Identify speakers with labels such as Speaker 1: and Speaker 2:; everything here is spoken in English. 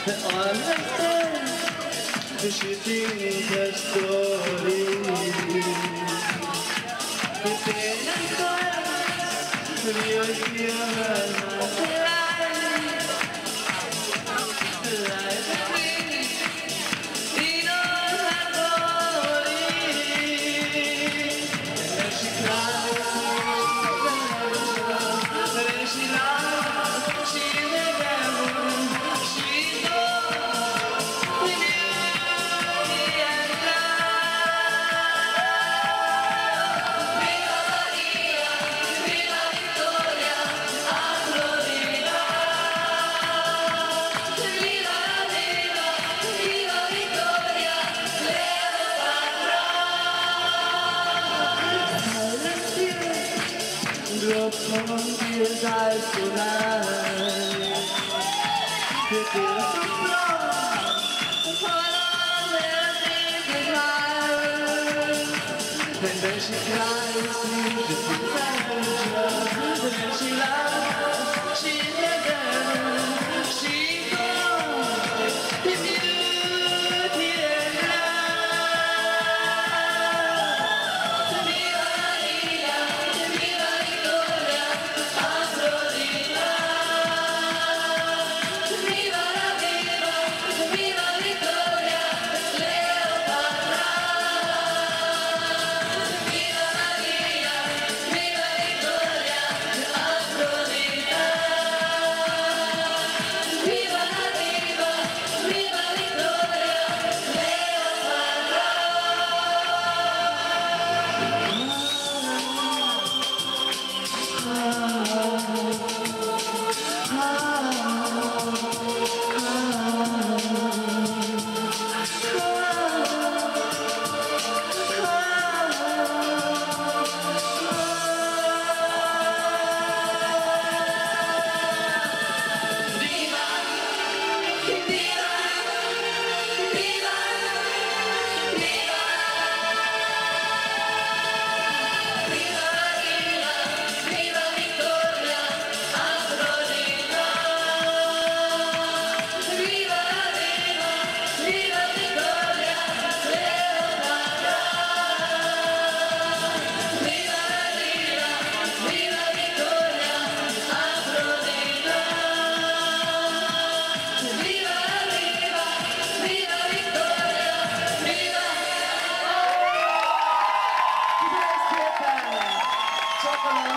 Speaker 1: all the time she thinks her story. The pain and toil you hear her not alive. Life is free in all her glory. And then she cries, then she laughs, she's a devil, she's gone with beauty and love. Viva Maria, viva Victoria, a Florida. Viva, viva, viva Victoria, Cleopatra. Silent tears drop from his eyes tonight. The tears of love fall on their naked eyes. And then she cries, she's a stranger. And then she laughs, she's a devil. She's gone with beauty and love. Viva Maria, viva Victoria, a Florida. Viva la viva, viva Victoria, Cleopatra. Viva Maria, viva Victoria, a Florida. Viva la viva, viva Victoria, viva.